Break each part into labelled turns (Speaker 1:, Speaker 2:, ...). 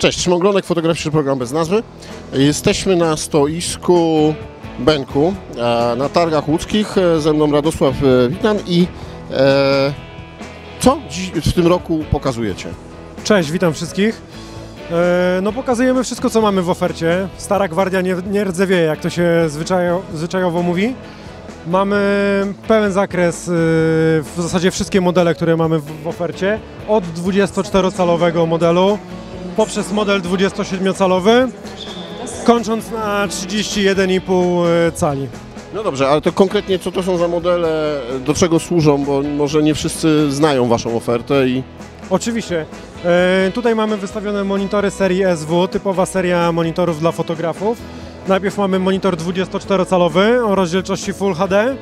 Speaker 1: Cześć, Szymon Glonek, Fotograficzny Program Bez Nazwy. Jesteśmy na stoisku Benku na targach łódzkich. Ze mną Radosław Witan i co dziś w tym roku pokazujecie?
Speaker 2: Cześć, witam wszystkich. No pokazujemy wszystko, co mamy w ofercie. Stara gwardia nie rdzewieje, jak to się zwyczajowo mówi. Mamy pełen zakres, w zasadzie wszystkie modele, które mamy w ofercie. Od 24-calowego modelu poprzez model 27-calowy, kończąc na 31,5 cali.
Speaker 1: No dobrze, ale to konkretnie co to są za modele, do czego służą, bo może nie wszyscy znają waszą ofertę i...
Speaker 2: Oczywiście. Tutaj mamy wystawione monitory serii SW, typowa seria monitorów dla fotografów. Najpierw mamy monitor 24-calowy o rozdzielczości Full HD.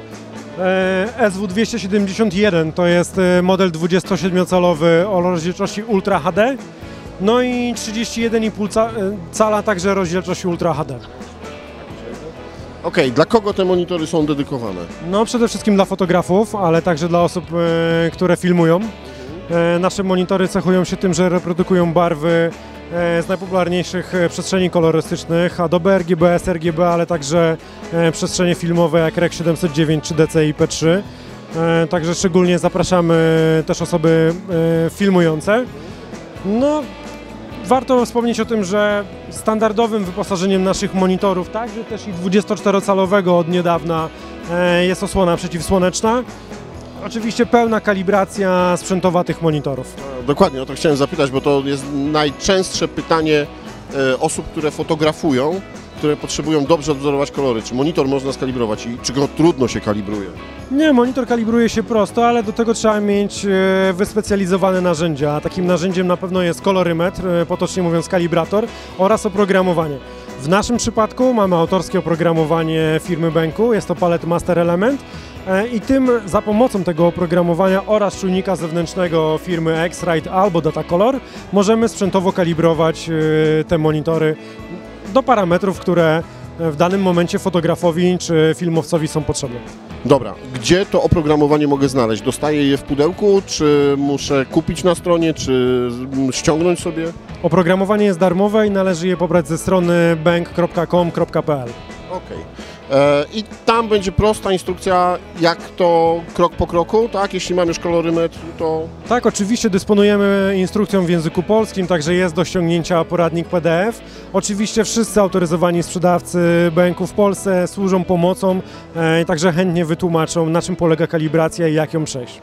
Speaker 2: SW271 to jest model 27-calowy o rozdzielczości Ultra HD. No i 31,5 cala, także rozdzielczość Ultra HD.
Speaker 1: Okej, dla kogo te monitory są dedykowane?
Speaker 2: No przede wszystkim dla fotografów, ale także dla osób, które filmują. Nasze monitory cechują się tym, że reprodukują barwy z najpopularniejszych przestrzeni kolorystycznych Adobe RGB, sRGB, ale także przestrzenie filmowe jak Rec 709 czy DCI-P3. Także szczególnie zapraszamy też osoby filmujące. No, warto wspomnieć o tym, że standardowym wyposażeniem naszych monitorów, także też i 24-calowego od niedawna, jest osłona przeciwsłoneczna. Oczywiście pełna kalibracja sprzętowa tych monitorów.
Speaker 1: Dokładnie, o to chciałem zapytać, bo to jest najczęstsze pytanie osób, które fotografują, które potrzebują dobrze odwzorować kolory. Czy monitor można skalibrować i czy go trudno się kalibruje?
Speaker 2: Nie, monitor kalibruje się prosto, ale do tego trzeba mieć wyspecjalizowane narzędzia. Takim narzędziem na pewno jest kolorymetr, potocznie mówiąc kalibrator, oraz oprogramowanie. W naszym przypadku mamy autorskie oprogramowanie firmy Benku, jest to Palette Master Element. I za pomocą tego oprogramowania oraz czujnika zewnętrznego firmy X-Rite albo Datacolor możemy sprzętowo kalibrować te monitory do parametrów, które w danym momencie fotografowi czy filmowcowi są potrzebne.
Speaker 1: Dobra, gdzie to oprogramowanie mogę znaleźć? Dostaję je w pudełku, czy muszę kupić na stronie, czy ściągnąć sobie?
Speaker 2: Oprogramowanie jest darmowe i należy je pobrać ze strony bank.com.pl.
Speaker 1: Okej. I tam będzie prosta instrukcja, jak to krok po kroku, tak? Jeśli mam już kolorymetr, to...
Speaker 2: Tak, oczywiście dysponujemy instrukcją w języku polskim, także jest do ściągnięcia poradnik PDF. Oczywiście wszyscy autoryzowani sprzedawcy Benku w Polsce służą pomocą, także chętnie wytłumaczą, na czym polega kalibracja i jak ją przejść.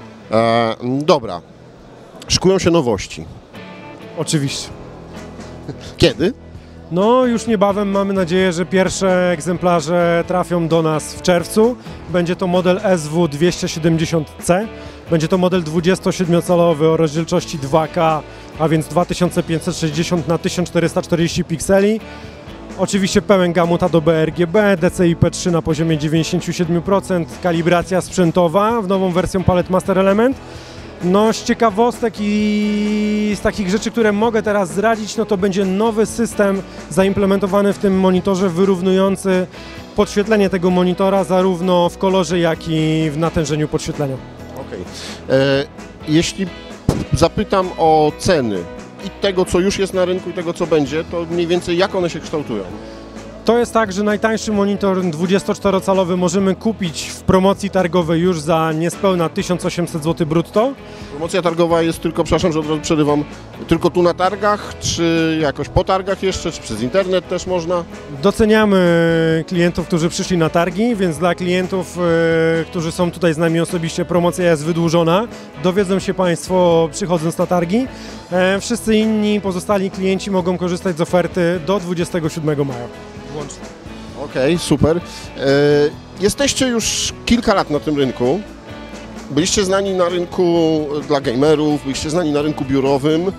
Speaker 1: Dobra. Szykują się nowości.
Speaker 2: Oczywiście.
Speaker 1: Kiedy?
Speaker 2: No już niebawem mamy nadzieję, że pierwsze egzemplarze trafią do nas w czerwcu. Będzie to model SW270C. Będzie to model 27-calowy o rozdzielczości 2K, a więc 2560 na 1440 pikseli. Oczywiście pełen gamut Adobe RGB, DCI-P3 na poziomie 97%, kalibracja sprzętowa w nową wersją Palette Master Element. No z ciekawostek i z takich rzeczy, które mogę teraz zdradzić, no to będzie nowy system zaimplementowany w tym monitorze, wyrównujący podświetlenie tego monitora zarówno w kolorze, jak i w natężeniu podświetlenia.
Speaker 1: Okej. Jeśli zapytam o ceny i tego, co już jest na rynku i tego, co będzie, to mniej więcej jak one się kształtują?
Speaker 2: To jest tak, że najtańszy monitor 24-calowy możemy kupić w promocji targowej już za niespełna 1800 zł brutto.
Speaker 1: Promocja targowa jest tylko, przepraszam, że od razu przerywam, tylko tu na targach, czy jakoś po targach jeszcze, czy przez internet też można?
Speaker 2: Doceniamy klientów, którzy przyszli na targi, więc dla klientów, którzy są tutaj z nami osobiście, promocja jest wydłużona. Dowiedzą się Państwo przychodząc na targi. Wszyscy inni pozostali klienci mogą korzystać z oferty do 27 maja. Łącznie.
Speaker 1: Okej, super. Jesteście już kilka lat na tym rynku. Byliście znani na rynku dla gamerów, byliście znani na rynku biurowym.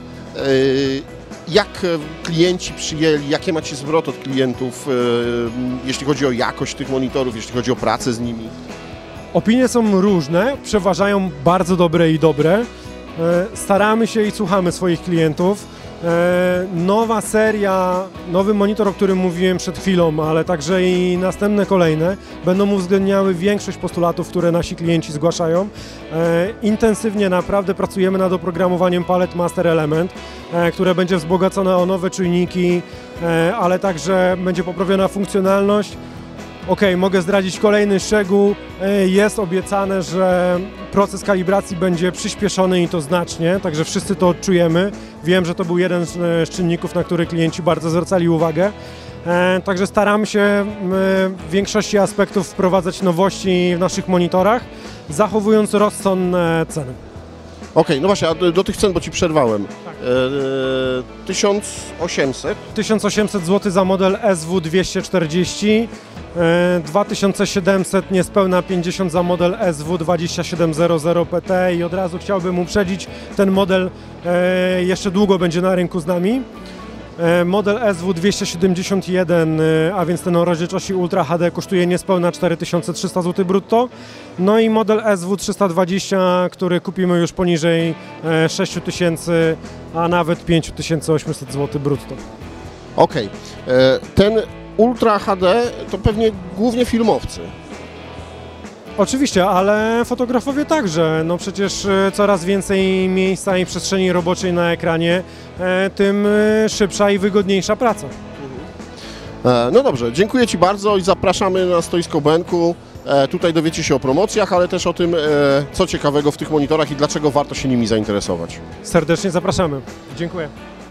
Speaker 1: Jak klienci przyjęli, jakie macie zwrot od klientów, jeśli chodzi o jakość tych monitorów, jeśli chodzi o pracę z nimi?
Speaker 2: Opinie są różne, przeważają bardzo dobre i dobre. Staramy się i słuchamy swoich klientów. Nowa seria, nowy monitor, o którym mówiłem przed chwilą, ale także i następne kolejne będą uwzględniały większość postulatów, które nasi klienci zgłaszają. Intensywnie naprawdę pracujemy nad oprogramowaniem Palette Master Element, które będzie wzbogacone o nowe czujniki, ale także będzie poprawiona funkcjonalność. Mogę zdradzić kolejny szczegół. Jest obiecane, że proces kalibracji będzie przyspieszony i to znacznie, także wszyscy to odczujemy. Wiem, że to był jeden z czynników, na który klienci bardzo zwracali uwagę. Także staramy się w większości aspektów wprowadzać nowości w naszych monitorach, zachowując rozsądne ceny.
Speaker 1: No właśnie, a do tych cen, bo Ci przerwałem.
Speaker 2: Tak.
Speaker 1: 1800?
Speaker 2: 1800 zł za model SW240, 2700 niespełna 50 za model SW2700 PT i od razu chciałbym uprzedzić, ten model jeszcze długo będzie na rynku z nami. Model SW271, a więc ten o rozdzielczości Ultra HD kosztuje niespełna 4300 zł brutto. No i model SW320, który kupimy już poniżej 6000, a nawet 5800 zł brutto.
Speaker 1: Ten Ultra HD to pewnie głównie filmowcy.
Speaker 2: Oczywiście, ale fotografowie także. No przecież coraz więcej miejsca i przestrzeni roboczej na ekranie, tym szybsza i wygodniejsza praca.
Speaker 1: No dobrze, dziękuję Ci bardzo i zapraszamy na stoisko BNK-u. Tutaj dowiecie się o promocjach, ale też o tym, co ciekawego w tych monitorach i dlaczego warto się nimi zainteresować.
Speaker 2: Serdecznie zapraszamy. Dziękuję.